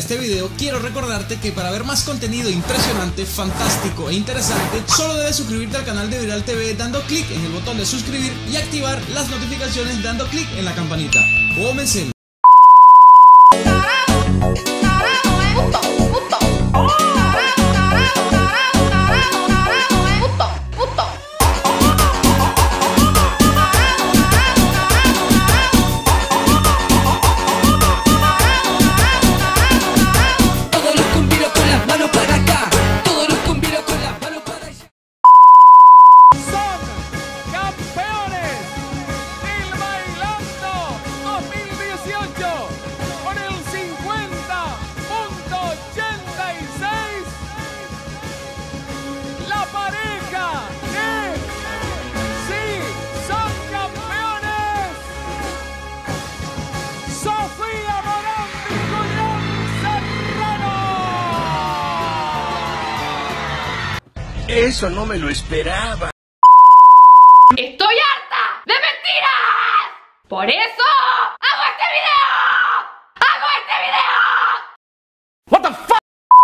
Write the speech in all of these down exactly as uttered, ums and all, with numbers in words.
este video, quiero recordarte que para ver más contenido impresionante, fantástico e interesante, solo debes suscribirte al canal de Viral T V dando clic en el botón de suscribir y activar las notificaciones dando clic en la campanita. Comencemos. Eso no me lo esperaba. ¡Estoy harta de mentiras! ¡Por eso hago este video! ¡Hago este video! What the fuck?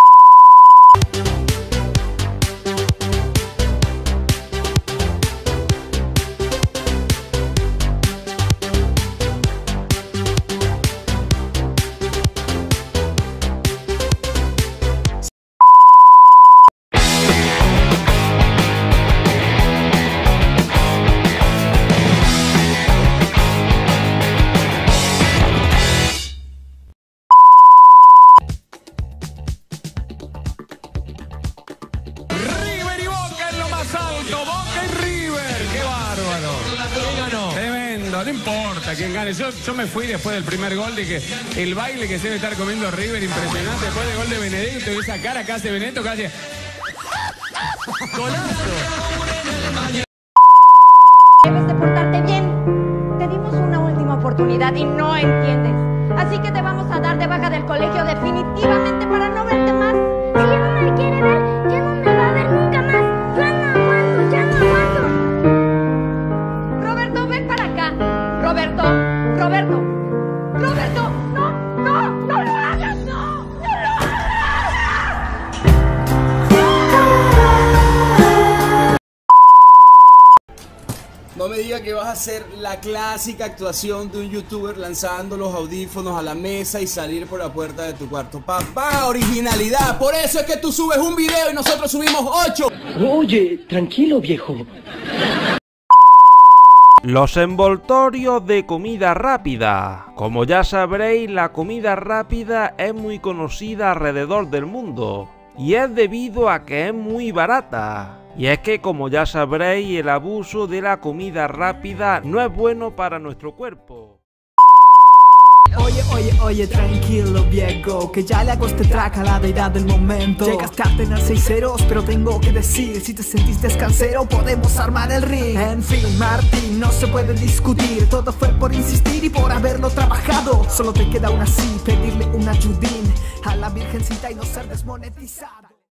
No importa quién gane. Yo, yo me fui después del primer gol. Dije, el baile que se debe estar comiendo River, impresionante. Después del gol de Benedetto, y esa cara que hace Benedetto, que hace... ¡Golazo! Debes de portarte bien. Te dimos una última oportunidad y no entiendes. Así que te vamos a dar de baja del colegio definitivamente para no verte más. Si ya no me quiere ver, ya no me va a ver nunca más. Ya no aguanto, ya no aguanto. Roberto, ven para acá. Roberto, Roberto, Roberto, no, no, no lo hagas, no, no lo hagas. No me digas que vas a hacer la clásica actuación de un youtuber lanzando los audífonos a la mesa y salir por la puerta de tu cuarto. Papá, originalidad. Por eso es que tú subes un video y nosotros subimos ocho. Oye, tranquilo, viejo. Los envoltorios de comida rápida. Como ya sabréis, la comida rápida es muy conocida alrededor del mundo y es debido a que es muy barata. Y es que, como ya sabréis, el abuso de la comida rápida no es bueno para nuestro cuerpo. Oye, oye, oye, tranquilo viejo, que ya le hago este track a la deidad del momento. Llegaste a tener seis ceros, pero tengo que decir, si te sentís descansero, podemos armar el ring. En fin, Martín, no se puede discutir, todo fue por insistir y por haberlo trabajado. Solo te queda aún así, pedirle un ayudín a la virgencita y no ser desmonetizada.